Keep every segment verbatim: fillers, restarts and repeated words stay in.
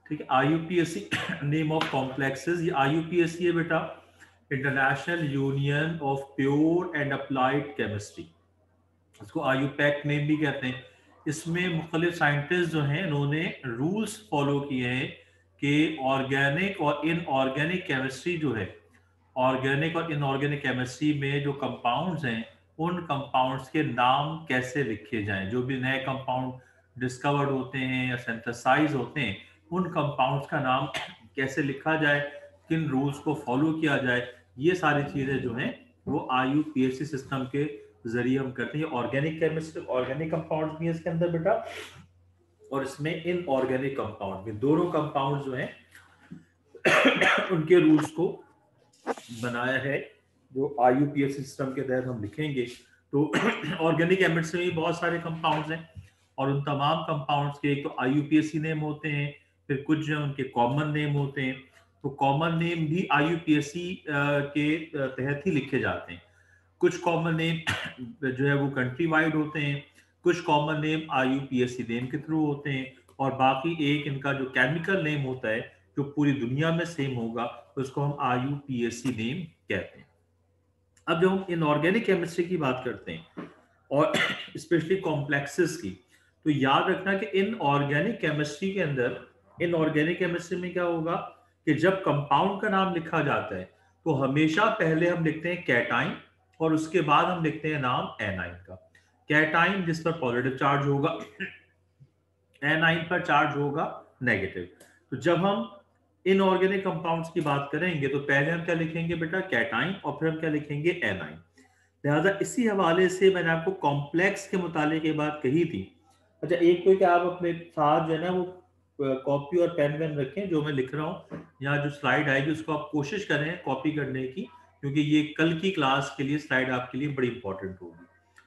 ठीक है। I U P S C name of complexes, ये I U P S C है बेटा, international union of pure and applied chemistry, इसको I you pack name भी कहते हैं। इसमें मुख्तलिफ साइंटिस्ट जो हैं उन्होंने रूल्स फॉलो किए हैं कि ऑर्गेनिक और इनऑर्गेनिक केमिस्ट्री जो है, ऑर्गेनिक और इनऑर्गेनिक केमिस्ट्री में जो कंपाउंड्स हैं उन कंपाउंड्स के नाम कैसे लिखे जाएं। जो भी नए कंपाउंड डिस्कवर्ड होते हैं या सिंथेसाइज होते हैं, उन कंपाउंड्स का नाम कैसे लिखा जाए, किन रूल्स को फॉलो किया जाए, ये सारी चीज़ें जो हैं वो I U P S C system के जरिए हम करते हैं। ऑर्गेनिक केमिस्ट्री, ऑर्गेनिक कंपाउंड भी है इसके अंदर बेटा, और इसमें इनऑर्गेनिक कंपाउंड भी, दोनों कंपाउंड जो हैं उनके रूल्स को बनाया है जो I U P S system के तहत हम लिखेंगे। तो ऑर्गेनिक केमिस्ट्री में बहुत सारे कंपाउंड्स हैं और उन तमाम कंपाउंड्स के एक तो I U P S C name होते हैं, फिर कुछ जो उनके कॉमन नेम होते हैं। तो कॉमन नेम भी I U P S C के तहत ही लिखे जाते हैं। कुछ कॉमन नेम जो है वो कंट्री वाइड होते हैं, कुछ common name I U P S C name के थ्रू होते हैं, और बाकी एक इनका जो केमिकल नेम होता है जो पूरी दुनिया में सेम होगा तो उसको हम I U P S C name कहते हैं। अब जब हम इनऑर्गेनिक केमिस्ट्री की बात करते हैं और स्पेशली कॉम्प्लेक्सेस की, तो याद रखना कि इनऑर्गेनिक केमिस्ट्री के अंदर, इनऑर्गेनिक केमिस्ट्री में क्या होगा कि जब कंपाउंड का नाम लिखा जाता है तो हमेशा पहले हम लिखते हैं कैटाइन और उसके बाद हम लिखते हैं नाम एनाइन का। कैटाइन जिस पर पॉजिटिव चार्ज होगा, एनाइन पर चार्ज होगा नेगेटिव। तो जब हम इनऑर्गेनिक कंपाउंड्स की बात करेंगे तो पहले हम क्या लिखेंगे बेटा, कैटाइन, और फिर हम क्या लिखेंगे, एनाइन। लिहाजा इसी हवाले से मैंने आपको कॉम्प्लेक्स के मुतालिक ये बात कही थी। अच्छा, एक तो क्या आप अपने साथ जो है ना वो कॉपी और पेन वेन रखें, जो मैं लिख रहा हूँ यहाँ जो स्लाइड आएगी उसको आप कोशिश करें कॉपी करने की, क्योंकि ये कल की क्लास के लिए स्लाइड आपके लिए बड़ी इंपॉर्टेंट होगी।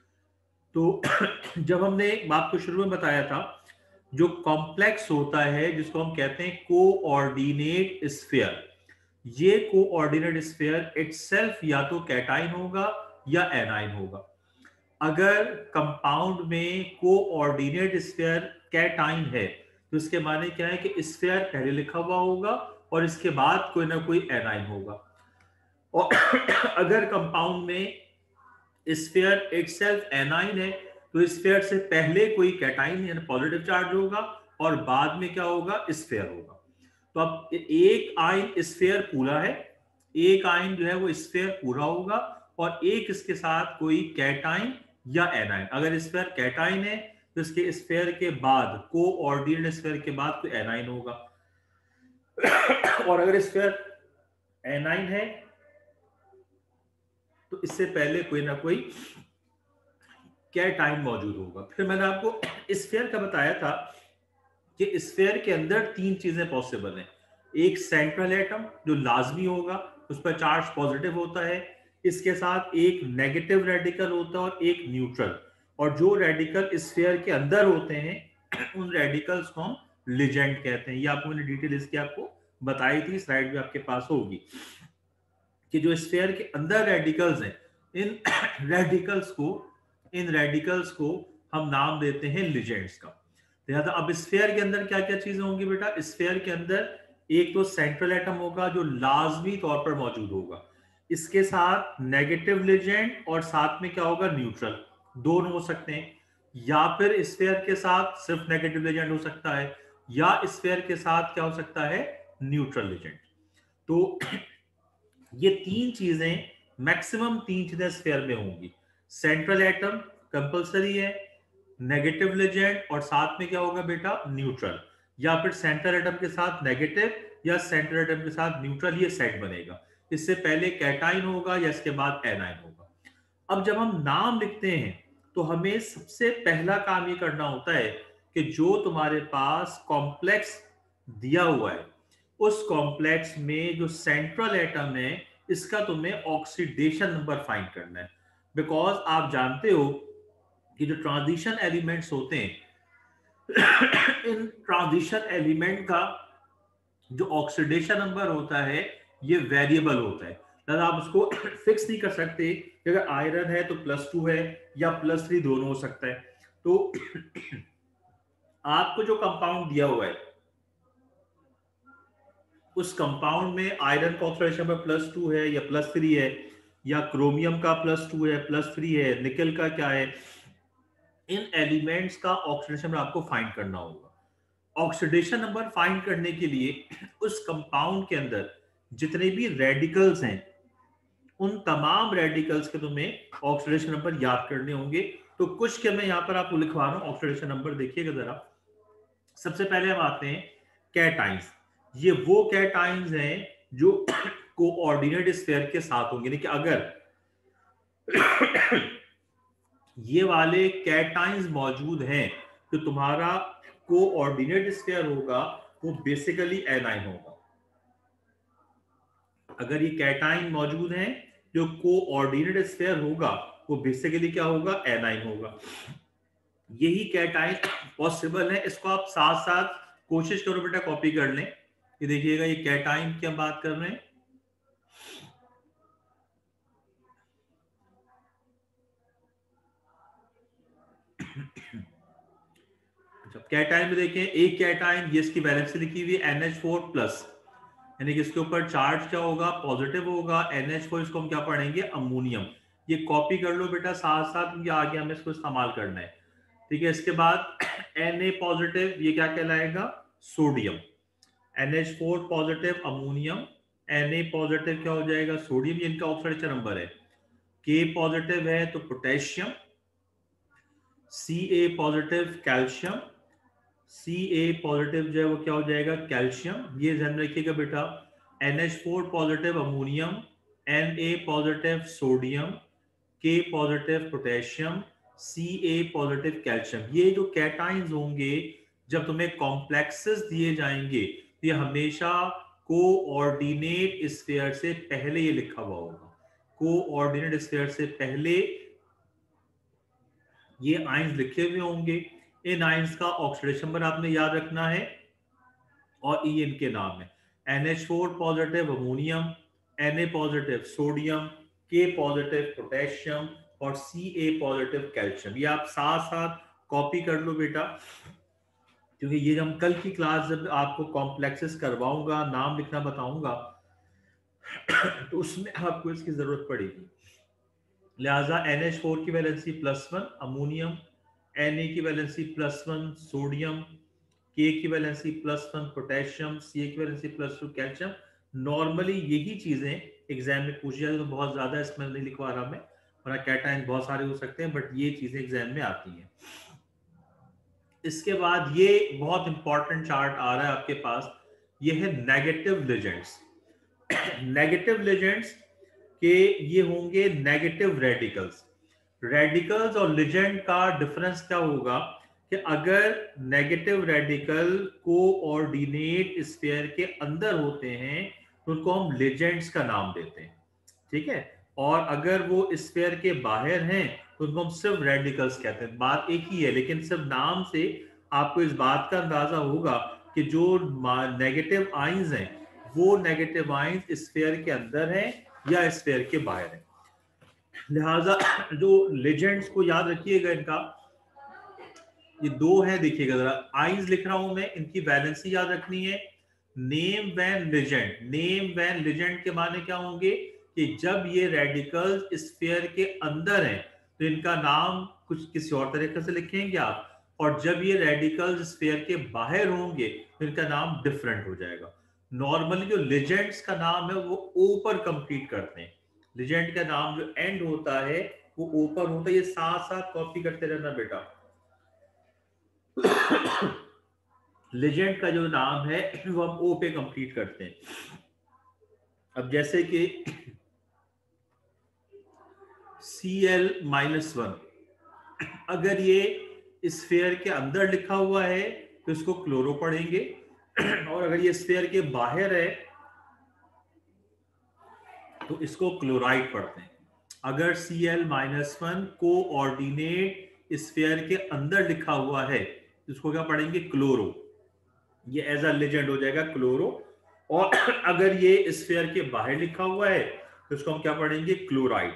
तो जब हमने आपको शुरू में बताया था, जो कॉम्प्लेक्स होता है जिसको हम कहते हैं कोऑर्डिनेट स्फीयर, ये कोऑर्डिनेट स्फीयर इटसेल्फ या तो कैटाइन होगा या एनाइन होगा। अगर कंपाउंड में कोऑर्डिनेट स्फीयर कैटाइन है तो इसके माने क्या है कि स्फीयर पहले लिखा हुआ होगा और इसके बाद कोई ना कोई एनाइन होगा। और अगर कंपाउंड में स्फीयर इटसेल्फ एनाइन है तो स्फीयर से पहले कोई कैटाइन यानी पॉजिटिव चार्ज होगा और बाद में क्या होगा, स्फीयर होगा। तो अब एक आयन स्फीयर पूरा है, एक आयन जो है वो स्फीयर पूरा होगा, और एक इसके साथ कोई कैटाइन या एनाइन। अगर स्फीयर कैटाइन है तो इसके स्फीयर के बाद, कोऑर्डिनेट स्फीयर के बाद कोई एनाइन होगा, और अगर स्फीयर एनाइन है तो इससे पहले कोई ना कोई कैटाइन मौजूद होगा। फिर मैंने आपको स्फीयर का बताया था कि स्फीयर के अंदर तीन चीजें पॉसिबल हैं। एक सेंट्रल एटम जो लाजमी होगा, उस पर चार्ज पॉजिटिव होता है, इसके साथ एक नेगेटिव रेडिकल होता है और एक न्यूट्रल। और जो रेडिकल स्फीयर के अंदर होते हैं उन रेडिकल्स को हम लिजेंड कहते हैं। ये आपको मैंने डिटेल इसकी आपको बताई थी, स्लाइड भी आपके पास होगी, कि जो स्फीयर के अंदर रेडिकल्स हैं, इन रेडिकल्स को इन रेडिकल्स को हम नाम देते हैं लिजेंड्स का। लिहाजा अब स्फीयर के अंदर क्या क्या चीजें होंगी बेटा, स्फीयर के अंदर एक तो सेंट्रल एटम होगा जो लाजमी तौर पर मौजूद होगा, इसके साथ नेगेटिव लिजेंड और साथ में क्या होगा, न्यूट्रल। दोनों हो सकते हैं, या फिर स्फीयर के साथ सिर्फ नेगेटिव लिजेंड हो सकता है, या स्फीयर के साथ क्या हो सकता है, न्यूट्रल लिजेंड। तो ये तीन चीजें, मैक्सिमम तीन चीजें स्फीयर में होंगी। सेंट्रल एटम कंपलसरी है, नेगेटिव लिजेंड, और साथ में क्या होगा बेटा, न्यूट्रल। या फिर सेंट्रल एटम के साथ नेगेटिव या सेंट्रल एटम के साथ न्यूट्रल, ये सेट बनेगा। इससे पहले कैटाइन होगा या इसके बाद एनाइन होगा। अब जब हम नाम लिखते हैं तो हमें सबसे पहला काम ये करना होता है कि जो तुम्हारे पास कॉम्प्लेक्स दिया हुआ है उस कॉम्प्लेक्स में जो सेंट्रल एटम है इसका तुम्हें ऑक्सीडेशन नंबर फाइंड करना है। बिकॉज आप जानते हो कि जो ट्रांजिशन एलिमेंट्स होते हैं इन ट्रांजिशन एलिमेंट का जो ऑक्सीडेशन नंबर होता है ये वेरिएबल होता है। अगर आप उसको फिक्स नहीं कर सकते, अगर आयरन है तो प्लस टू है या प्लस थ्री, दोनों हो सकता है। तो आपको जो कंपाउंड दिया हुआ है उस कंपाउंड में आयरन का ऑक्सीडेशन नंबर प्लस टू है या प्लस थ्री है, या क्रोमियम का प्लस टू है प्लस थ्री है, निकल का क्या है, इन एलिमेंट्स का ऑक्सीडेशन नंबर आपको फाइंड करना होगा। ऑक्सीडेशन नंबर फाइंड करने के लिए उस कंपाउंड के अंदर जितने भी रेडिकल्स हैं उन तमाम रेडिकल्स के तुम्हें ऑक्सीडेशन नंबर याद करने होंगे। तो कुछ के मैं यहाँ पर आपको लिखवा रहा हूँ ऑक्सीडेशन नंबर, देखिएगा जरा। सबसे पहले हम आते हैं कैटाइंस। ये वो कैटाइंस हैं जो कोऑर्डिनेट स्फीयर के साथ होंगे, कि अगर ये वाले कैटाइंस मौजूद हैं तो तुम्हारा कोऑर्डिनेट स्फीयर होगा वो बेसिकली एनाइन होगा। अगर ये कैटाइन मौजूद हैं जो कोऑर्डिनेट स्फीयर होगा वो बेसिकली क्या होगा, एनाइन होगा। यही कैटाइन पॉसिबल है। इसको आप साथ साथ कोशिश करो बेटा कॉपी कर लें। ये देखिएगा ये कैटाइन की हम बात कर रहे हैं। कैटाइन में देखें, एक कैटाइन ये इसकी वैलेंसी लिखी हुई है एन एच फोर प्लस, यानी कि इसके ऊपर चार्ज क्या होगा, पॉजिटिव होगा। एन एच फोर इसको हम क्या पढ़ेंगे, अमोनियम। ये कॉपी कर लो बेटा साथ साथ, ये आगे हमें इसको इस्तेमाल करना है, ठीक है। इसके बाद Na पॉजिटिव, ये क्या कहलाएगा, sodium. N H four positive ammonium, Na positive क्या हो जाएगा, सोडियम। ये इनका ऑक्सीडेशन नंबर है। K पॉजिटिव है तो potassium, Ca positive calcium, Ca positive जो है वो क्या हो जाएगा, कैल्शियम। ये ध्यान रखिएगा बेटा। N H four positive ammonium, Na positive sodium, K positive potassium, Ca positive calcium. ये जो कैटाइंस होंगे जब तुम्हें कॉम्प्लेक्सेस दिए जाएंगे तो ये हमेशा कोऑर्डिनेट स्फीयर से पहले ये लिखा हुआ होगा। कोऑर्डिनेट स्फीयर से पहले ये आइंस लिखे हुए होंगे। इन आइंस का ऑक्सीडेशन नंबर आपने याद रखना है और ये इनके नाम है। N H four positive ammonium, Na positive sodium, K positive potassium और Ca पॉजिटिव कैल्शियम। ये आप साथ साथ कॉपी कर लो बेटा, क्योंकि ये जब हम कल की क्लास जब आपको कॉम्प्लेक्सेस करवाऊंगा, नाम लिखना बताऊंगा तो उसमें आपको इसकी जरूरत पड़ेगी। लिहाजा एन एच फोर की valency plus one ammonium, Na की valency plus one sodium, K की valency plus one potassium, Ca की valency plus two calcium. Normally यही चीजें एग्जाम में पूछी जाती है, तो बहुत ज्यादा इसमें नहीं लिखवा रहा मैं, वरना कैटाइन बहुत सारे हो सकते हैं, बट ये चीजें एग्जाम में आती हैं। इसके बाद ये बहुत इंपॉर्टेंट चार्ट आ रहा है आपके पास, ये है नेगेटिव लिजेंड्स। नेगेटिव लिजेंड्स के ये होंगे नेगेटिव रेडिकल्स। रेडिकल्स और लिजेंड का डिफरेंस क्या होगा कि अगर नेगेटिव रेडिकल कोऑर्डिनेट स्फीयर के अंदर होते हैं तो उनको हम लिजेंड्स का नाम देते हैं, ठीक है। और अगर वो स्फीयर के बाहर हैं तो उनको हम सिर्फ रेडिकल्स कहते हैं। बात एक ही है, लेकिन सिर्फ नाम से आपको इस बात का अंदाजा होगा कि जो नेगेटिव आइंस हैं वो नेगेटिव आइंस स्फीयर के अंदर हैं या स्फीयर के बाहर हैं। लिहाजा जो लेजेंड्स को याद रखिएगा, इनका ये दो है, देखिएगा जरा। आइंस लिख रहा हूं मैं, इनकी वैलेंसी याद रखनी है। Name when ligand, name when ligand के माने क्या होंगे कि जब ये रेडिकल्स स्फीयर के अंदर हैं तो इनका नाम कुछ किसी और तरीके से लिखेंगे आप, और जब ये रेडिकल्स स्फीयर के बाहर होंगे तो इनका नाम डिफरेंट हो जाएगा। नॉर्मली जो लेजेंड्स का नाम है वो ओ पर कंप्लीट करते हैं। लेजेंड का नाम जो एंड होता है वो ओ पर होता है। ये साथ साथ कॉपी करते रहना बेटा। लेजेंड का जो नाम है वो हम ओ पे कंप्लीट करते हैं। अब जैसे कि सी एल माइनस वन, अगर ये स्फीयर के अंदर लिखा हुआ है तो इसको क्लोरो पढ़ेंगे, और अगर ये स्फीयर के बाहर है तो इसको क्लोराइड पढ़ते हैं। अगर C L minus one coordinate sphere के अंदर लिखा हुआ है तो इसको क्या पढ़ेंगे, क्लोरो। ये एज अ लेजेंड हो जाएगा क्लोरो। और अगर ये स्फीयर के बाहर लिखा हुआ है तो इसको हम क्या पढ़ेंगे, क्लोराइड।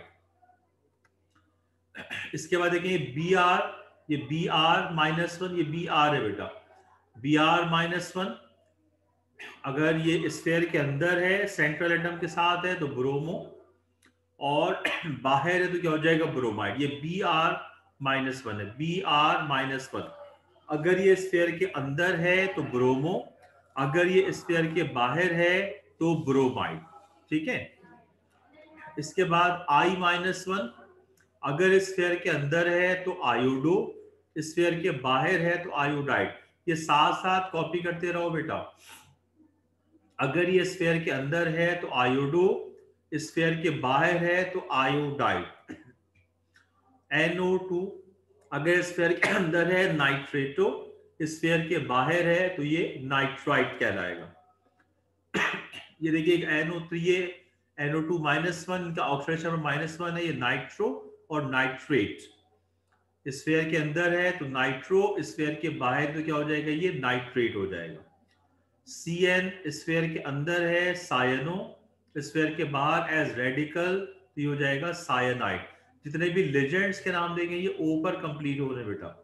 इसके बाद देखें बी आर, ये बी आर माइनस वन, ये बी आर है बेटा। बी आर माइनस वन अगर ये स्फीयर के अंदर है, सेंट्रल एटम के साथ है तो ब्रोमो, और बाहर है तो क्या हो जाएगा, ब्रोमाइड। ये बी आर माइनस वन है, बी आर माइनस वन। अगर ये स्फीयर के अंदर है तो ब्रोमो, अगर ये स्फीयर के बाहर है तो ब्रोमाइड। ठीक है। इसके बाद आई माइनस वन, अगर स्फीयर के अंदर है तो आयोडो, स्फीयर के बाहर है तो आयोडाइड। ये साथ साथ कॉपी करते रहो बेटा। अगर ये स्फीयर के अंदर है तो आयोडो, स्फीयर के बाहर है तो आयोडाइड। एन ओ टू, अगर स्फीयर के अंदर है नाइट्रेटो, स्फीयर के बाहर है तो ये नाइट्राइट कहलाएगा। ये देखिए एक एन ओ थ्री, ये N O two minus one, इनका ऑक्सीडेशन नंबर माइनस वन है। ये नाइट्रो और नाइट्रेट, स्फीयर के अंदर है तो नाइट्रो, स्फीयर के बाहर तो क्या हो जाएगा, ये नाइट्रेट हो जाएगा। सी एन स्फीयर के अंदर है सायनो, स्फीयर के बाहर एज रेडिकल तो ये हो जाएगा सायनाइड। जितने भी लेजेंड्स के नाम देंगे ये ओ पर कंप्लीट हो रहे बेटा।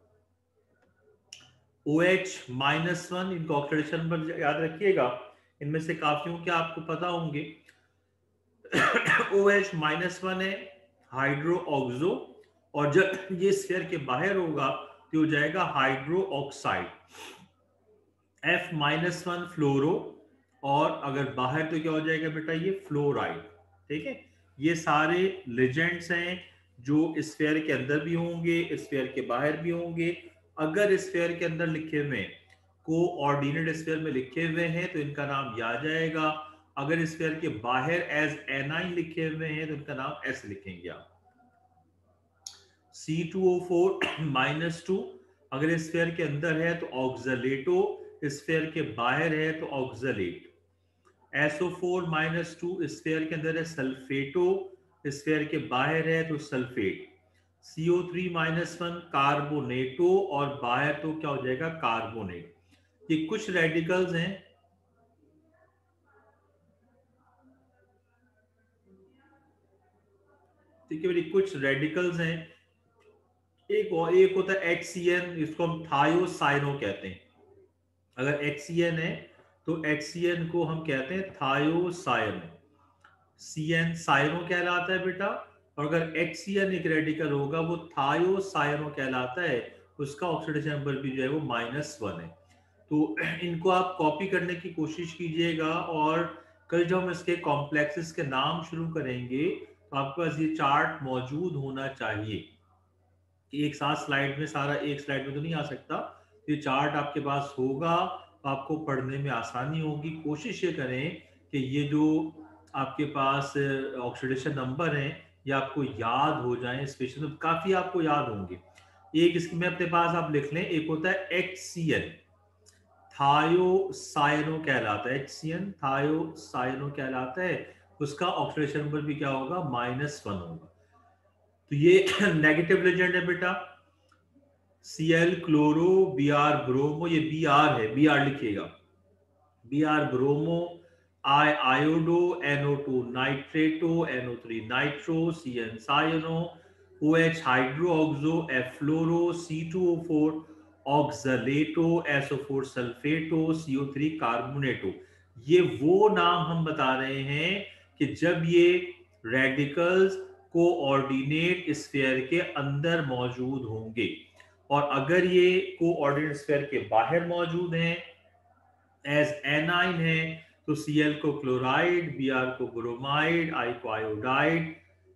ओ एच माइनस वन, इनका ऑक्सीडेशन नंबर याद रखिएगा, इनमें से काफियों के आपको पता होंगे। ओ एच माइनस वन है हाइड्रो ऑक्सो, और जब ये स्फीयर के बाहर होगा तो हो जाएगा hydro oxide. F minus one fluoro, और अगर बाहर तो क्या हो जाएगा बेटा, ये फ्लोराइड। ठीक है। ये सारे लेजेंड्स हैं जो स्फीयर के अंदर भी होंगे, स्फीयर के बाहर भी होंगे। अगर स्फीयर के अंदर लिखे हुए कोऑर्डिनेट स्फीयर में लिखे हुए हैं तो इनका नाम या जाएगा। अगर स्फीयर के बाहर एज एनाइन लिखे हुए हैं तो इनका नाम एस लिखेंगे आप। C two O four minus two, अगर स्फीयर के अंदर है तो ऑक्सलेटो, स्फीयर के बाहर है तो oxalate. S O four minus two, sphere के अंदर है सल्फेटो, स्फीयर के बाहर है तो sulphate. C O three minus one carbonato, और बाहर तो क्या हो जाएगा, कार्बोनेट। ये कुछ रेडिकल्स हैं, ठीक है, कुछ रेडिकल्स हैं। एक और एक होता है एच सी एन, इसको हम थायोसाइनो कहते हैं। अगर एच सी एन है तो एच सी एन को हम कहते हैं थायोसाइनो। सी एन साइनो कहलाता है बेटा, और अगर एच सी एन एक रेडिकल होगा वो थायोसाइनो कहलाता है। उसका ऑक्सीडेशन नंबर भी जो है वो माइनस वन है। तो इनको आप कॉपी करने की कोशिश कीजिएगा, और कल जब हम इसके कॉम्प्लेक्सेस के नाम शुरू करेंगे तो आपके पास ये चार्ट मौजूद होना चाहिए। एक साथ स्लाइड में सारा एक स्लाइड में तो नहीं आ सकता, ये चार्ट आपके पास होगा तो आपको पढ़ने में आसानी होगी। कोशिश ये करें कि ये जो आपके पास ऑक्सीडेशन नंबर हैं ये आपको याद हो जाएं, स्पेशल तो काफी आपको याद होंगे। एक इसमें अपने पास आप लिख लें, एक होता है एच सी एन, थायोसाइनो कहलाता है। एच सी एन थायोसाइनो कहलाता है, उसका ऑक्सीडेशन नंबर भी क्या होगा, माइनस वन होगा। तो ये नेगेटिव लेजेंड है बेटा। C L chloro, B R bromo, ये बी आर है, बी आर लिखिएगा, B R bromo, I iodo, N O two nitrato, N O three nitro, C N cyano, O H hydro oxo, F fluoro, C two O four oxalato, S O four sulphato, C O three carbonato. ये वो नाम हम बता रहे हैं कि जब ये रेडिकल्स कोऑर्डिनेट स्फीयर के अंदर मौजूद होंगे, और अगर ये कोऑर्डिनेट स्फीयर के बाहर मौजूद हैं एज एनाइन है तो सी एल को क्लोराइड, बी आर को ब्रोमाइड, आई को आयोडाइड,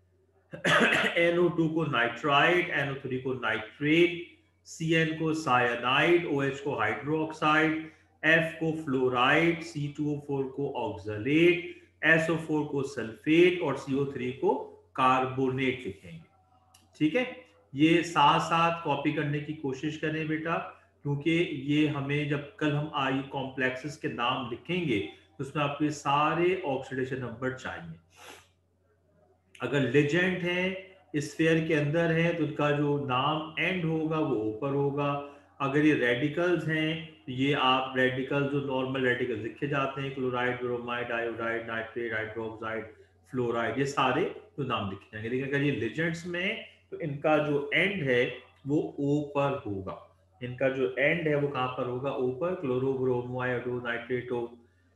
एन ओ टू को नाइट्राइड, एन ओ थ्री को नाइट्रेट, सी एन को साइनाइड, ओ एच को हाइड्रोक्साइड, एफ को fluoride, C two O four को ऑक्सलेट, एस ओ फोर को सल्फेट, और सी ओ थ्री को कार्बोनेट लिखेंगे। ठीक है। ये साथ साथ कॉपी करने की कोशिश करें बेटा, क्योंकि ये हमें जब कल हम आई कॉम्प्लेक्सेस के नाम लिखेंगे तो उसमें आपके सारे ऑक्सीडेशन नंबर चाहिए। अगर लेजेंड है स्फीयर के अंदर है तो उनका जो नाम एंड होगा वो ऊपर होगा। अगर ये रेडिकल्स हैं तो ये आप रेडिकल जो नॉर्मल रेडिकल लिखे जाते हैं, chloride, bromide, iodide, nitrate, hydroxide, fluoride, ये सारे तो नाम लिखे जाएंगे। लेकिन अगर ये लेजेंड्स में तो इनका जो एंड है वो ऊपर होगा। इनका जो एंड है वो कहाँ पर होगा, ऊपर। Chloro, bromo, iodo, nitrato,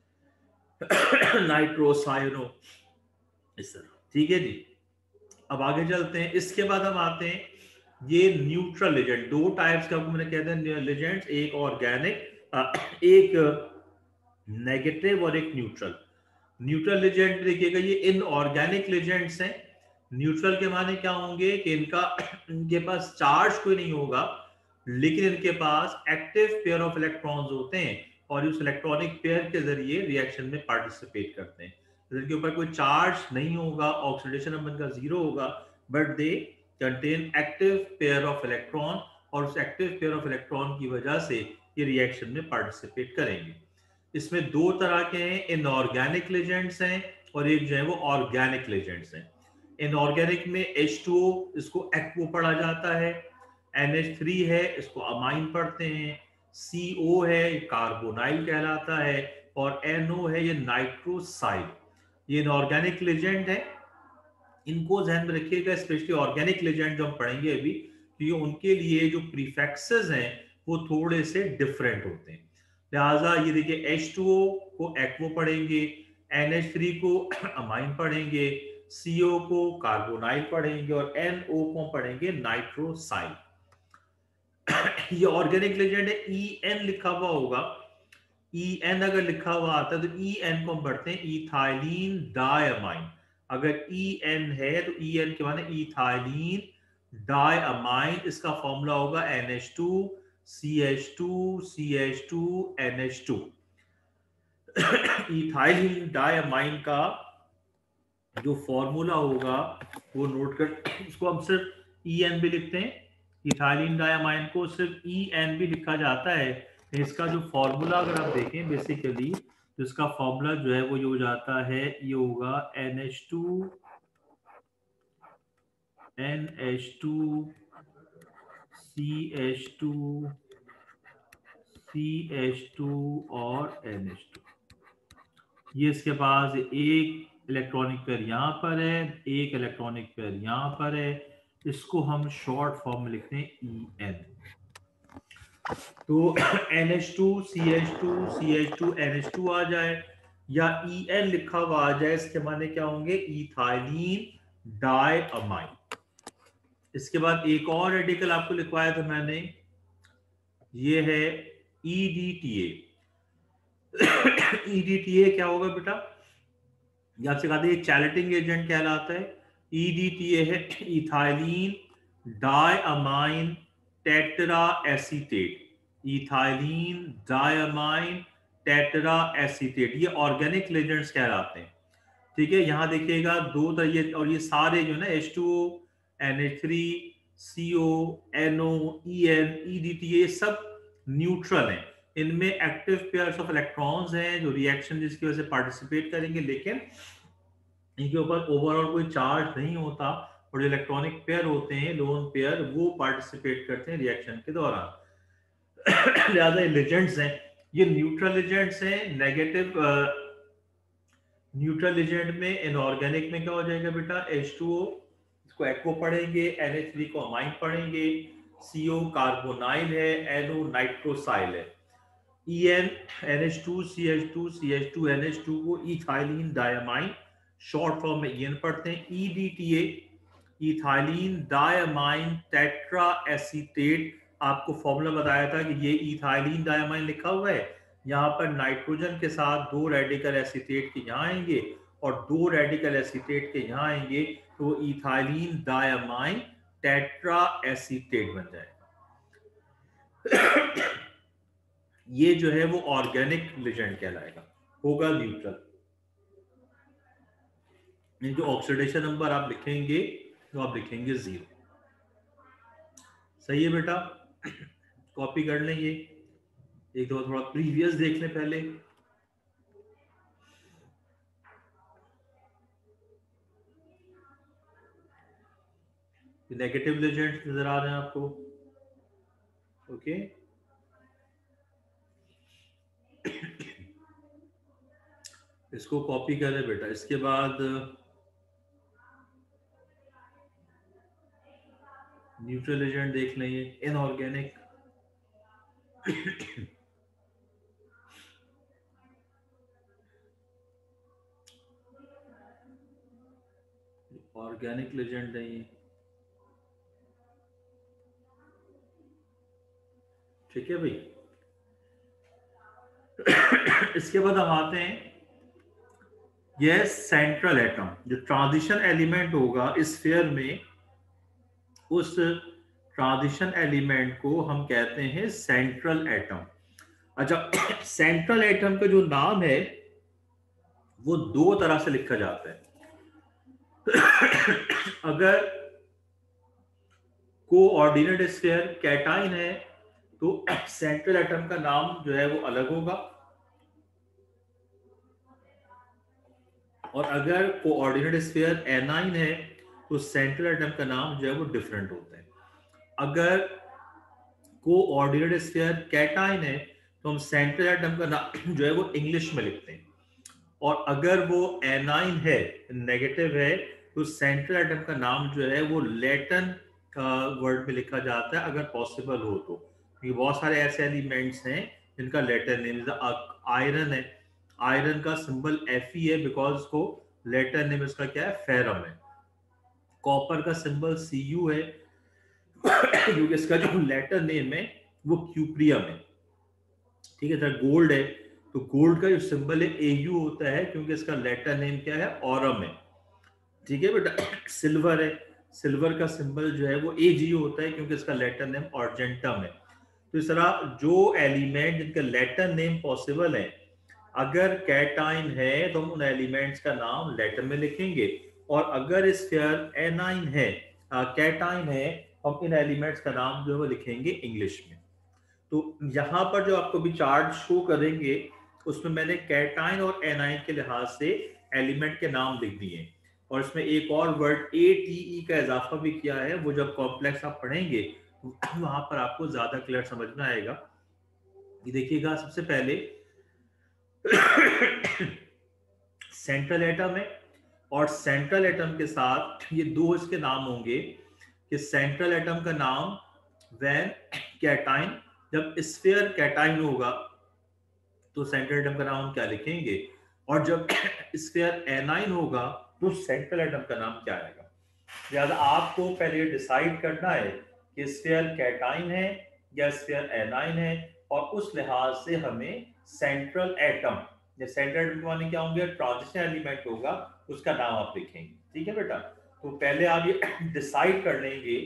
nitro cyano, इस तरह। ठीक है जी, अब आगे चलते हैं। इसके बाद हम आते हैं ये न्यूट्रल एजेंट। दो टाइप्स का आपको मैंने कहते हैं एजेंट्स, एक ऑर्गेनिक, एक नेगेटिव और एक न्यूट्रल। न्यूट्रल एजेंट देखिएगा ये इनऑर्गेनिक एजेंट्स हैं। न्यूट्रल के माने क्या होंगे कि इनका इनके पास चार्ज कोई नहीं होगा, लेकिन इनके पास एक्टिव पेयर ऑफ इलेक्ट्रॉन्स होते हैं और उस इलेक्ट्रॉनिक पेयर के जरिए रिएक्शन में पार्टिसिपेट करते हैं। तो इनके ऊपर कोई चार्ज नहीं होगा, ऑक्सीडेशन नंबर इनका जीरो होगा, but they contain active pair of electron, और उस एक्टिव पेयर ऑफ इलेक्ट्रॉन की वजह से ये रिएक्शन में पार्टिसिपेट करेंगे। इसमें दो तरह के हैं, इनऑर्गेनिक एजेंट्स हैं और एक जो है वो ऑर्गेनिक एजेंट्स हैं। इनऑर्गेनिक में एच टू ओ, इसको एक्वो पढ़ा जाता है, एन एच थ्री है, इसको अमाइन पढ़ते हैं, सी ओ है, ये कार्बोनाइल कहलाता है, और एन ओ है, ये नाइट्रोसाइल। ये इनऑर्गेनिक एजेंट है। इनको ध्यान में रखिएगा, स्पेशली ऑर्गेनिक एजेंट जो हम पढ़ेंगे अभी, क्योंकि उनके लिए जो प्रीफिक्सेस हैं वो थोड़े से डिफरेंट होते हैं। लिहाजा ये देखिए, एच टू ओ को एक्वो पढ़ेंगे, एन एच थ्री को अमाइन पढ़ेंगे, सी ओ को कार्बोनाइल पढ़ेंगे, और एन ओ को पढ़ेंगे नाइट्रोसाइल। ये ऑर्गेनिक एजेंट है। ई एन लिखा हुआ होगा, ई एन अगर लिखा हुआ आता है तो ई एन को हम पढ़ते हैं इथाइलिन डायमाइन। अगर ई एन है तो ई एन के माने इथाइलिन डायमाइन। इसका फॉर्मूला होगा N H two C H two C H two N H two. Ethylene diamine का जो फॉर्मूला होगा वो नोट कर, उसको हम सिर्फ ई एन भी लिखते हैं। इथाइलिन डायमाइन को सिर्फ ई एन भी लिखा जाता है। इसका जो फॉर्मूला अगर आप देखें बेसिकली, तो इसका फॉर्मूला जो है वो ये हो जाता है, ये होगा N H two N H two C H two C H two और एन एच टू। ये इसके पास एक इलेक्ट्रॉनिक पेयर यहाँ पर है, एक इलेक्ट्रॉनिक पेयर यहाँ पर है। इसको हम शॉर्ट फॉर्म में लिखते हैं ई एन। तो N H two C H two C H two N H two आ जाए, या ई एन लिखा हुआ आ जाए, इसके माने क्या होंगे, इथाइलिन डायअमाइन। इसके बाद एक और रेडिकल आपको लिखवाया था मैंने, ये है E D T A. E D T A क्या होगा बेटा, ये आपसे कहा था, ये चैलेटिंग एजेंट कहलाता है। ई डी टी ए है ethylene diamine tetra acetate. Ethylene diamine tetra acetate, ये ऑर्गेनिक एजेंट्स कहलाते हैं। ठीक है, यहां देखिएगा दो तरह, और ये सारे जो है ना, H two O, N H three, C O, N O, E N, E D T, ये सब न्यूट्रल हैं। इनमें एक्टिव पेयर्स ऑफ इलेक्ट्रॉन्स हैं जो रिएक्शन जिसकी वजह से पार्टिसिपेट करेंगे, लेकिन इनके ऊपर ओवरऑल कोई चार्ज नहीं होता, और जो इलेक्ट्रॉनिक पेयर होते हैं, लोन पेयर, वो पार्टिसिपेट करते हैं रिएक्शन के दौरान। लिहाजा एजेंट्स हैं, ये न्यूट्रल एजेंट्स हैं। नेगेटिव न्यूट्रल एजेंट में, इनऑर्गेनिक में क्या हो जाएगा बेटा, एच टू ओ, इसको एक्वो पढ़ेंगे, एन एच थ्री को अमाइन पढ़ेंगे, सी ओ कार्बोनाइल है, एन ओ नाइट्रोसाइल है, E N N H two C H two C H two N H two को इथाइलिन डायमाइन, शॉर्ट फॉर्म में E N पढ़ते हैं। E D T A, ethylene diamine tetra acetate. आपको formula बताया था कि ये इथाइलिन डायमाइन लिखा हुआ है, यहाँ पर नाइट्रोजन के साथ दो रेडिकल एसीटेट के यहाँ आएंगे और दो रेडिकल एसीटेट के यहाँ आएंगे, तो इथाइलिन डायमाइन टेट्रा एसीटेट बन जाएगा। ये जो है वो ऑर्गेनिक एजेंट कहलाएगा, होगा न्यूट्रल। जो ऑक्सीडेशन नंबर आप लिखेंगे तो आप लिखेंगे जीरो। सही है बेटा, कॉपी कर लें, ये एक दो थोड़ा प्रीवियस देख लें पहले। नेगेटिव एजेंट्स नजर आ रहे हैं आपको, ओके। इसको कॉपी करें बेटा। इसके बाद न्यूट्रल एजेंट देख लें, ये इनऑर्गेनिक। ऑर्गेनिक लेजेंड है ये, ठीक है भाई। इसके बाद हम आते हैं, यह सेंट्रल एटम, जो ट्रांजिशन एलिमेंट होगा इस स्फीयर में, उस ट्रांजिशन एलिमेंट को हम कहते हैं सेंट्रल एटम। अच्छा, सेंट्रल एटम का जो नाम है वो दो तरह से लिखा जाता है। अगर कोऑर्डिनेट स्फीयर कैटाइन है तो सेंट्रल एटम का नाम जो है वो अलग होगा, और अगर कोऑर्डिनेट स्फीयर एनाइन है तो सेंट्रल एटम का नाम जो है वो डिफरेंट होता है। अगर कोऑर्डिनेट स्फीयर कैटाइन है तो हम सेंट्रल एटम का नाम जो है वो इंग्लिश में लिखते हैं, और अगर वो एनाइन है, नेगेटिव है, तो सेंट्रल एटम का नाम जो है वो लैटिन का वर्ड में लिखा जाता है अगर पॉसिबल हो तो। क्योंकि बहुत सारे ऐसे एलिमेंट्स हैं जिनका लैटिन नेम, आयरन है, आयरन का सिंबल एफ ई है बिकॉज उसको लैटिन नेम इसका क्या है, फेरम है। कॉपर का सिंबल सी यू है क्योंकि इसका जो लैटिन नेम है वो क्यूप्रियम है, ठीक है। गोल्ड है तो गोल्ड का जो सिंबल है ए यू होता है क्योंकि इसका लैटिन नेम क्या है, ऑरम है, ठीक है बेटा। सिल्वर है, सिल्वर का सिंबल जो है वो ए जी होता है क्योंकि इसका लैटिन नेम अर्जेंटम है। तो इस तरह जो एलिमेंट जिनका लैटिन नेम पॉसिबल है, अगर कैटाइन है तो हम उन एलिमेंट्स का नाम लैटिन में लिखेंगे, और अगर स्फीयर एनाइन है, कैटाइन है, हम इन एलिमेंट्स का नाम जो है वो लिखेंगे इंग्लिश में। तो यहाँ पर जो आपको भी चार्ट शो करेंगे उसमें मैंने कैटाइन और एनाइन के लिहाज से एलिमेंट के नाम लिख दिए, और इसमें एक और वर्ड ए टी ई का इजाफा भी किया है, वो जब कॉम्प्लेक्स आप पढ़ेंगे वहां पर आपको ज्यादा क्लियर समझ में आएगा। ये देखिएगा, सबसे पहले सेंट्रल एटम है, और सेंट्रल एटम के साथ ये दो इसके नाम होंगे कि सेंट्रल एटम का नाम व्हेन कैटाइन, जब स्फीयर कैटाइन होगा तो सेंट्रल एटम का नाम हम क्या लिखेंगे, और जब स्फीयर एनाइन होगा तो सेंट्रल एटम का नाम क्या आएगा। लिहाजा आपको पहले डिसाइड करना है कि स्फीयर कैटाइन है या स्फीयर एनाइन है, और उस लिहाज से हमें सेंट्रल एटम, सेंट्रल एटम माने क्या होंगे, ट्रांजिशन एलिमेंट होगा, उसका नाम आप लिखेंगे, ठीक है बेटा। तो पहले आप ये डिसाइड कर लेंगे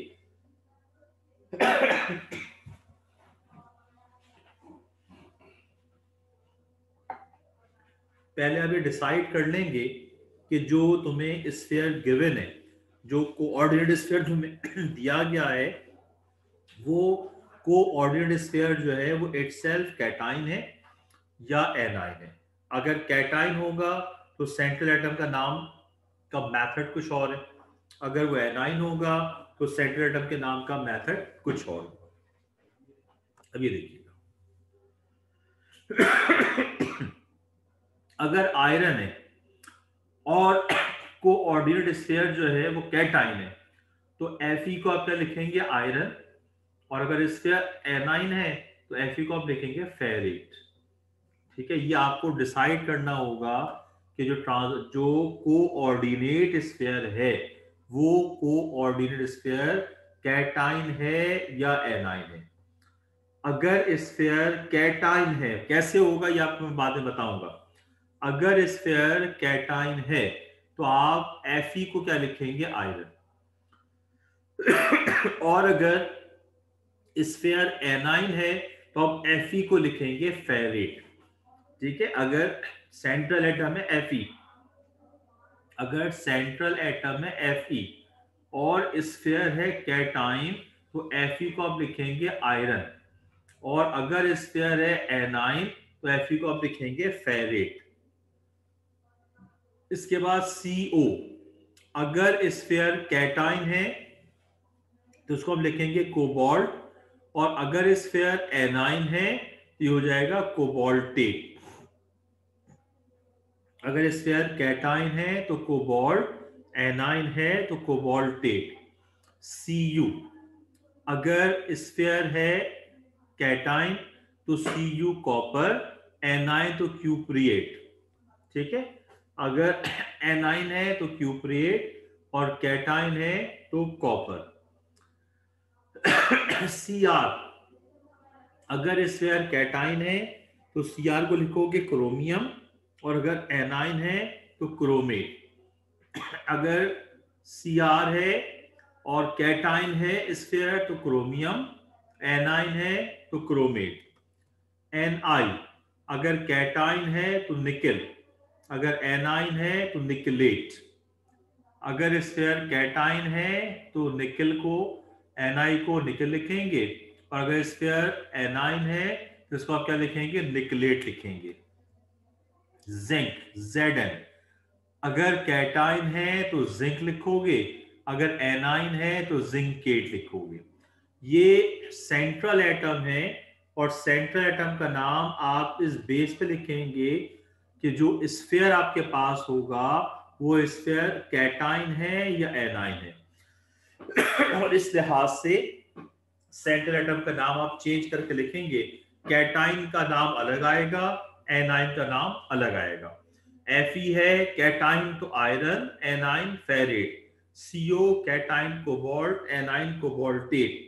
पहले आप ये डिसाइड कर लेंगे कि जो तुम्हें स्फीयर गिवन है, जो कोऑर्डिनेट स्फीयर तुम्हें दिया गया है, वो कोऑर्डिनेट स्फीयर जो है वो इटसेल्फ कैटाइन है या एनाइन है। अगर कैटाइन होगा तो सेंट्रल एटम का नाम का मेथड कुछ और है, अगर वो एनाइन होगा तो सेंट्रल एटम के नाम का मेथड कुछ और होगा। अब ये देखिएगा, अगर आयरन है और कोऑर्डिनेट स्फीयर जो है वो कैटाइन है तो Fe को आप क्या लिखेंगे, आयरन, और अगर स्फीयर एनाइन है तो Fe को आप लिखेंगे फेरेट, ठीक है। ये आपको डिसाइड करना होगा कि जो ट्रांस जो कोऑर्डिनेट स्फीयर है वो कोऑर्डिनेट स्फीयर कैटाइन है या एनाइन है। अगर स्फीयर कैटाइन है, कैसे होगा ये आपको मैं बाद में बताऊंगा। अगर स्फीयर कैटाइन है तो आप Fe को क्या लिखेंगे, आयरन, और अगर स्फीयर एनाइन है तो आप Fe को लिखेंगे फेरेट, ठीक है। अगर सेंट्रल एटम है Fe, अगर सेंट्रल एटम है Fe और स्फीयर है कैटाइन तो Fe को आप लिखेंगे आयरन, और अगर स्फीयर है एनाइन तो Fe को आप लिखेंगे फेरेट। इसके बाद सी ओ, अगर स्फीयर कैटाइन है तो उसको हम लिखेंगे कोबाल्ट, और अगर स्फीयर एनाइन है तो ये हो जाएगा कोबाल्टेट। अगर स्फीयर कैटाइन है तो कोबाल्ट, एनाइन है तो कोबाल्टेट। सी यू, अगर स्फीयर है कैटाइन तो सी यू कॉपर, एनाइन तो क्यूप्रिएट, ठीक है। अगर एनाइन है तो क्यूप्रिएट, और कैटाइन है तो कॉपर। सी आर, अगर स्फीयर कैटाइन है तो सी आर को लिखोगे क्रोमियम, और अगर एनाइन है तो क्रोमेट। अगर सी आर है और कैटाइन है स्फीयर तो क्रोमियम, एनाइन है तो क्रोमेट। एन आई, अगर कैटाइन है तो निकल, अगर एनाइन है तो निकलेट। अगर स्फीयर कैटाइन है तो निकल को, एनआई को निकल लिखेंगे, और अगर स्फीयर एनाइन है तो इसको आप क्या लिखेंगे, निकलेट लिखेंगे। जिंक, जेड एन, अगर कैटाइन है तो जिंक लिखोगे, अगर एनाइन है तो जिंकेट लिखोगे। ये सेंट्रल एटम है, और सेंट्रल एटम का नाम आप इस बेस पे लिखेंगे कि जो स्फीयर आपके पास होगा वो स्फीयर कैटाइन है या एनाइन है। और इस लिहाज से सेंट्रल एटम का नाम आप चेंज करके लिखेंगे, कैटाइन का नाम अलग आएगा, एनाइन का नाम अलग आएगा। Fe है कैटाइन तो iron, anion ferrate. Co cation cobalt, anion cobaltate.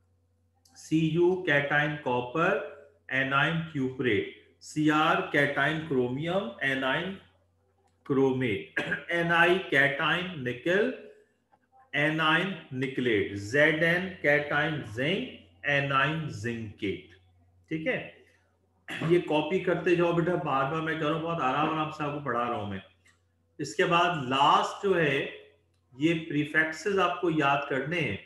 Cu cation copper, anion cuprate. Cr cation chromium, anion chromate. Ni cation nickel, anion nickelate. Zn cation zinc, anion zincate. ठीक है, ये copy करते जाओ बेटा, बार बार मैं कर रहा हूं, बहुत आराम आराम से आपको पढ़ा रहा हूं मैं। इसके बाद लास्ट जो है ये प्रीफिक्सेस आपको याद करने हैं।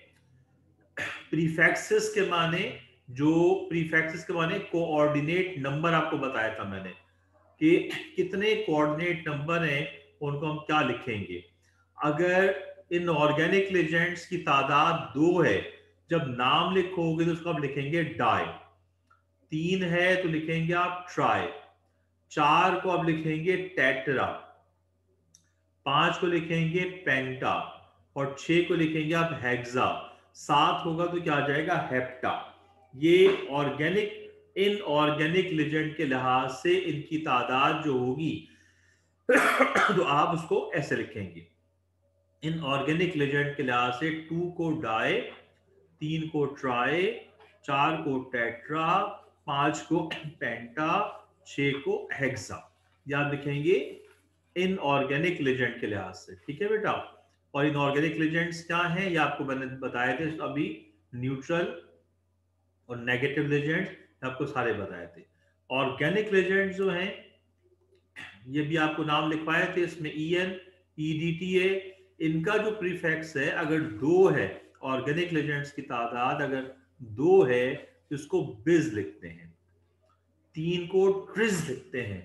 प्रीफिक्सेस के माने, जो प्रीफिक्सेस के माने कोऑर्डिनेट नंबर आपको बताया था मैंने कि कितने कोऑर्डिनेट नंबर हैं, उनको हम क्या लिखेंगे। अगर इन ऑर्गेनिक लेजेंड्स की तादाद दो है, जब नाम लिखोगे तो उसको आप लिखेंगे डाई। तीन है तो लिखेंगे आप ट्राई। चार को आप लिखेंगे टेट्रा। पांच को लिखेंगे पेंटा, और छह को लिखेंगे आप हेक्सा। सात होगा तो क्या आ जाएगा, हेप्टा। ये ऑर्गेनिक, इन ऑर्गेनिक लेजेंड के लिहाज से इनकी तादाद जो होगी तो आप उसको ऐसे लिखेंगे। इन ऑर्गेनिक लेजेंड के लिहाज से टू को डाई, तीन को ट्राई, चार को टेट्रा, पांच को पेंटा, छह को हेक्सा। याद लिखेंगे इन ऑर्गेनिक लेजेंड के लिहाज से। ठीक है बेटा, और इन ऑर्गेनिक लेजेंड्स क्या हैं ये आपको मैंने बताए थे अभी, न्यूट्रल और नेगेटिव लेजेंड आपको सारे बताए थे। ऑर्गेनिक लेजेंड जो हैं ये भी आपको नाम लिखवाए थे, इसमें E N, E D T A. इनका जो प्रीफिक्स है, अगर दो है, ऑर्गेनिक लेजेंड्स की तादाद अगर दो है तो इसको बिज लिखते हैं। तीन को ट्रिज लिखते हैं।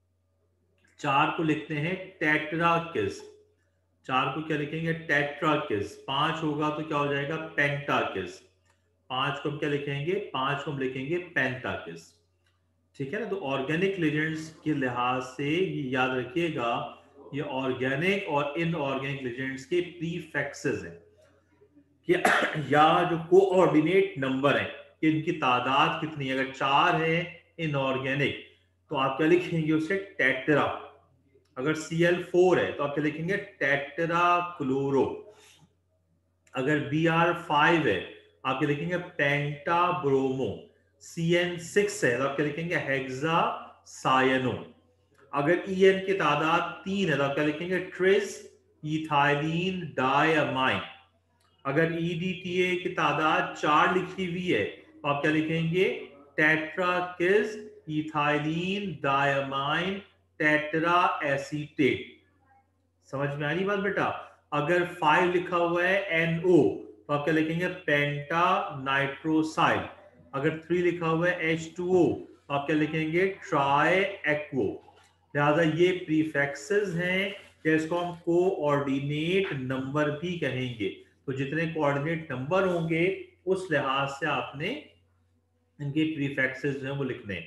चार को लिखते हैं टेट्राकिस। चार को क्या लिखेंगे, टेट्राकिस। पांच होगा तो क्या हो जाएगा, पेंटाकिस। पांच को हम क्या लिखेंगे, पांच को हम लिखेंगे पेंटाकिस। ठीक है ना। तो ऑर्गेनिक लेजेंड्स के लिहाज से ये याद रखिएगा, ये ऑर्गेनिक और इनऑर्गेनिक लेजेंड्स के प्रीफिक्सेस हैं कि या जो कोऑर्डिनेट नंबर है कि इनकी तादाद कितनी है। अगर चार है इनऑर्गेनिक तो आप क्या लिखेंगे उसे, टेट्रा। अगर सी एल फोर है तो आप क्या लिखेंगे, टेट्रा क्लोरो। अगर बी आर फाइव है आप क्या लिखेंगे, penta bromo. C N six है तो आप क्या लिखेंगे, हेक्सा सायनो। अगर ई एन की तादाद तीन है तो आप क्या लिखेंगे, ट्रिस इथाइलिन डायमाइन। अगर ई डी टी ए की तादाद चार लिखी हुई है तो आप क्या लिखेंगे, tetrakis ethylene diamine tetra acetate. समझ में आ रही बात बेटा। अगर फाइव लिखा हुआ है एन ओ तो आप क्या लिखेंगे, पेंटा नाइट्रोसाइल। अगर थ्री लिखा हुआ है एच टू ओ तो आप क्या लिखेंगे, ट्राई एक्वो। लिहाजा ये प्रीफिक्सेस हैं कि इसको हम कोऑर्डिनेट नंबर भी कहेंगे। तो जितने कोऑर्डिनेट नंबर होंगे उस लिहाज से आपने इनके प्रीफिक्सेस जो है वो लिखने।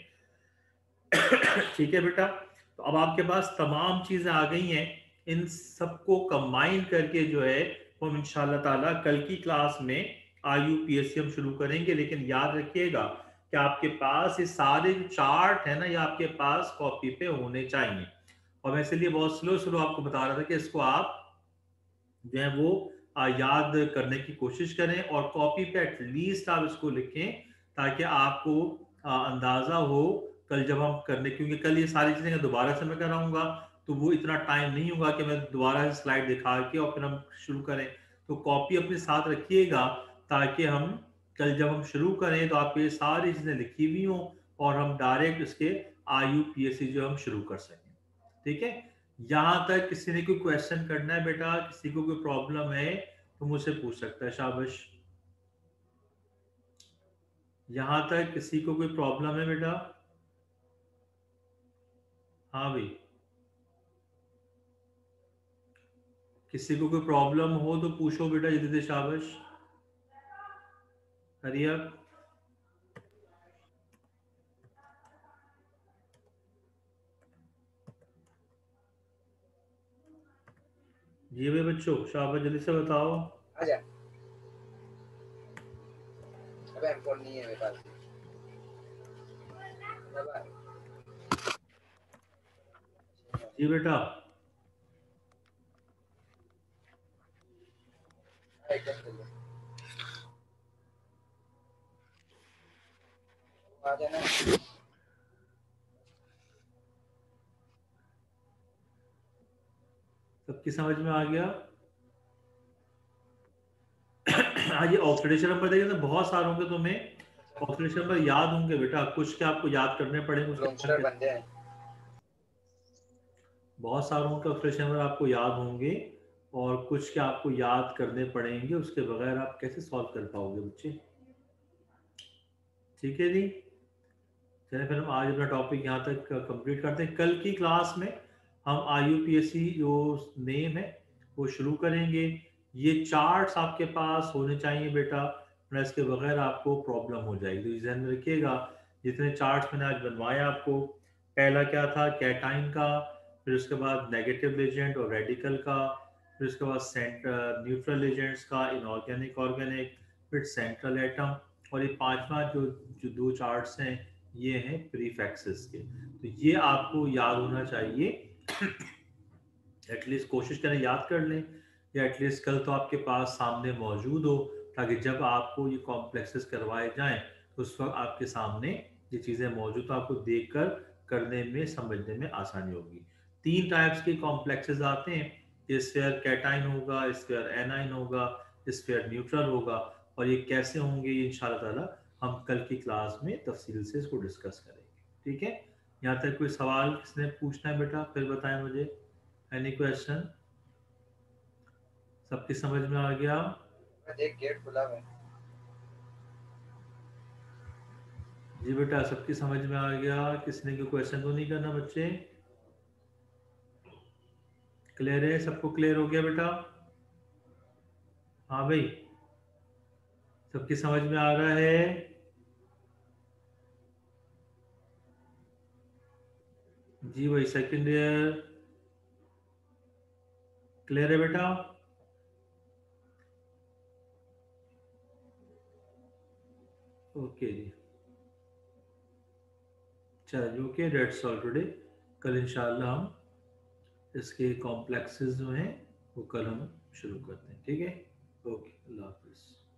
ठीक है बेटा, तो अब आपके पास तमाम चीजें आ गई हैं। इन सबको कंबाइन करके जो है वो हम इंशाल्लाह ताला कल की क्लास में I U P S C हम शुरू करेंगे। लेकिन याद रखिएगा कि आपके पास ये सारे जो चार्ट है ना, ये आपके पास कॉपी पे होने चाहिए। और मैं इसलिए बहुत स्लो स्लो आपको बता रहा था कि इसको आप जो है वो आ, याद करने की कोशिश करें, और कॉपी पे एटलीस्ट आप इसको लिखें ताकि आपको आ, अंदाजा हो कल जब हम करने, क्योंकि कल ये सारी चीजें दोबारा से मैं कराऊंगा तो वो इतना टाइम नहीं होगा कि मैं दोबारा से स्लाइड दिखा के और फिर हम शुरू करें। तो कॉपी अपने साथ रखिएगा ताकि हम कल जब हम शुरू करें तो आप ये सारी चीजें लिखी हुई हों और हम डायरेक्ट इसके I U P S C जो हम शुरू कर सकें। ठीक है, यहां तक किसी ने कोई क्वेश्चन करना है बेटा, किसी को कोई प्रॉब्लम है तो मुझसे पूछ सकता है, शाबाश। यहां तक किसी को कोई प्रॉब्लम है बेटा? हाँ भाई, किसी को कोई प्रॉब्लम हो तो पूछो बेटा, जल्दी से, शाबाश, हरी अप। जी भाई बच्चों, शाबाश, जल्दी से बताओ। आजा। अबे एम फोर नहीं है मेरे पास। जी बेटा, आ जाना। सबकी समझ में आ गया? आज ये ऑक्सीडेशन नंबर देखिए तो बहुत सारे होंगे तुम्हें, ऑक्सीडेशन नंबर याद होंगे बेटा, कुछ के आपको याद करने पड़ेंगे उसके बाद लॉन्गस्टर के- बंदे हैं। बहुत सारों के ऑक्सीडेशन नंबर आपको याद होंगे और कुछ के आपको याद करने पड़ेंगे, उसके बगैर आप कैसे सॉल्व कर पाओगे बच्चे? ठीक है जी, चलिए फिर हम आज अपना टॉपिक यहाँ तक कंप्लीट करते हैं। कल की क्लास में हम I U P S C जो नेम है वो शुरू करेंगे। ये चार्ट्स आपके पास होने चाहिए बेटा, वरना इसके बगैर आपको प्रॉब्लम हो जाएगी, तो ध्यान में रखिएगा। जितने चार्ट्स मैंने आज बनवाया आपको, पहला क्या था, कैटाइन का, फिर उसके बाद नेगेटिव एजेंट और रेडिकल का, फिर उसके बाद सेंटर न्यूट्रल एजेंट्स का, इनऑर्गेनिक, ऑर्गेनिक, फिर सेंट्रल एटम, और ये पांचवा जो जो दो चार्ट्स हैं ये हैं प्रीफिक्सेस के। तो ये आपको याद होना चाहिए, एटलीस्ट कोशिश करें याद कर लें, या एटलीस्ट कल तो आपके पास सामने मौजूद हो, ताकि जब आपको ये कॉम्प्लेक्सेस करवाए जाएं तो उस वक्त आपके सामने ये चीज़ें मौजूद, तो आपको देखकर करने में, समझने में आसानी होगी। तीन टाइप्स के कॉम्प्लेक्सेस आते हैं, स्फेयर कैटाइन होगा, स्फेयर एनाइन होगा, स्फेयर न्यूट्रल होगा, और ये कैसे होंगे ये इंशाल्लाह ताला हम कल की क्लास में तफसील से इसको डिस्कस करेंगे। ठीक है, यहाँ तक कोई सवाल किसने पूछना है बेटा, फिर बताएं मुझे। Any question? सबकी समझ में आ गया? देख गेट खुला है। जी बेटा, सबकी समझ में आ गया? किसने कोई क्वेश्चन तो नहीं करना बच्चे? क्लियर है, सबको क्लियर हो गया बेटा? हाँ भाई, सबकी समझ में आ रहा है? जी भाई, सेकंड ईयर क्लियर है बेटा? ओके जी, चलिए, ओके, डेट्स ऑल टुडे। कल इंशाल्लाह हम इसके कॉम्प्लेक्सेस जो हैं वो कल हम शुरू करते हैं। ठीक है, ओके, अल्लाह हाफिज़।